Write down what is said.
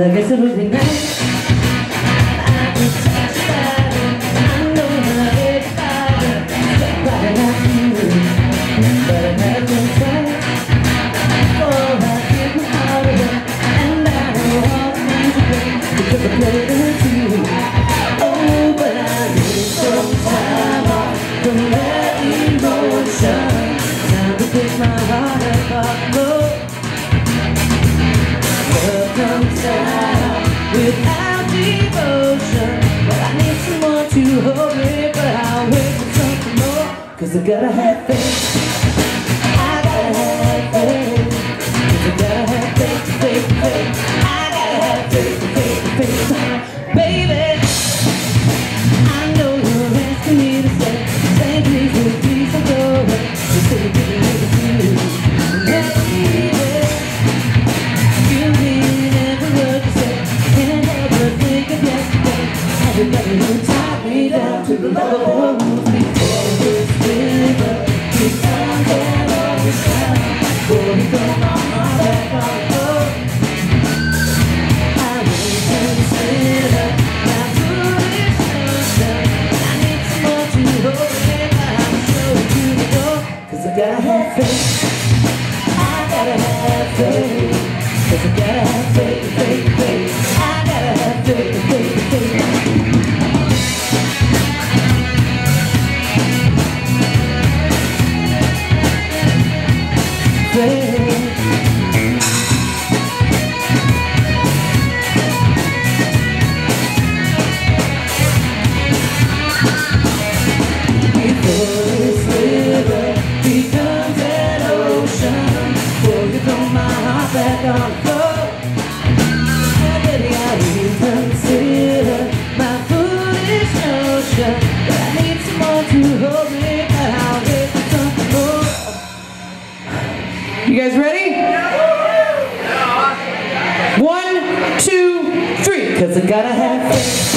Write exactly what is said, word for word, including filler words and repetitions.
I guess it would be nice. I could touch that. I know how it's hard, but I got you. But I had to try. Oh, I give my heart away, and I know all things are great because I played it with you. Oh, but I need some time off from that emotion. Time to pick my heart apart. Oh, love comes down without devotion. But I need someone to hold me, but I'll wait for something more, cause I gotta have faith. I gotta have faith, cause I gotta have faith, faith, faith. I gotta have faith, faith, faith. Baby, I know you're asking me to stay. Say please, please, please don't go away. Just say give me a few. Baby, you mean every word you say. Can't help but think of yesterday. Everybody who tied me down to the low before this river becomes an ocean. Before you throw my heart back on the floor, I won't consider my foolish notion. I need someone to hold me, but I'm sure you the door, cause I gotta have faith. I gotta have faith, cause I gotta have faith, faith, faith. I gotta have faith, faith, faith. Before this river becomes an ocean, before you throw my heart back on the floor, oh baby, I reconsider my foolish notion. But I need someone to hold me, but I'll wait for something more. You guys ready? One, two, three. Cause I gotta have faith.